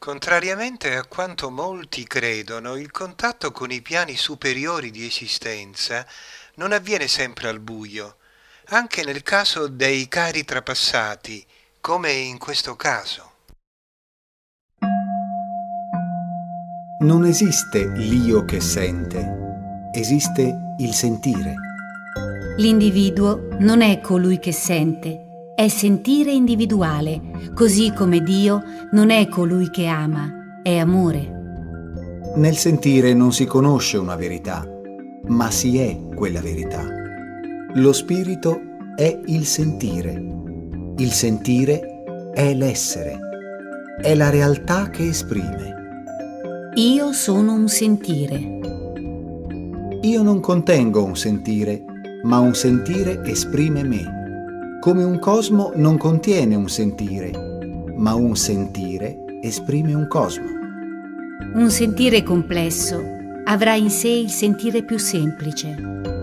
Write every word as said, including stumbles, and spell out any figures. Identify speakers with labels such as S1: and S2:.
S1: Contrariamente a quanto molti credono, il contatto con i piani superiori di esistenza non avviene sempre al buio, anche nel caso dei cari trapassati, come in questo caso.
S2: Non esiste l'io che sente, esiste il sentire.
S3: L'individuo non è colui che sente, è sentire individuale, così come Dio non è colui che ama, è amore.
S2: Nel sentire non si conosce una verità, ma si è quella verità. Lo spirito è il sentire. Il sentire è l'essere. È la realtà che esprime.
S3: Io sono un sentire.
S2: Io non contengo un sentire, ma un sentire esprime me. Come un cosmo non contiene un sentire, ma un sentire esprime un cosmo.
S3: Un sentire complesso avrà in sé il sentire più semplice.